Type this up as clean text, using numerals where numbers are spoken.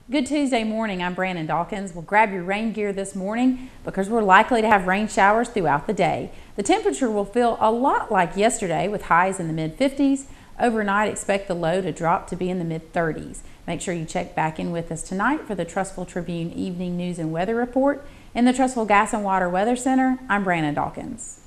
Good Tuesday morning, I'm Brandon Dawkins. Well, grab your rain gear this morning because we're likely to have rain showers throughout the day. The temperature will feel a lot like yesterday with highs in the mid-50s. Overnight, expect the low to drop to be in the mid-30s. Make sure you check back in with us tonight for the Trussville Tribune Evening News and Weather Report. In the Trussville Gas and Water Weather Center, I'm Brandon Dawkins.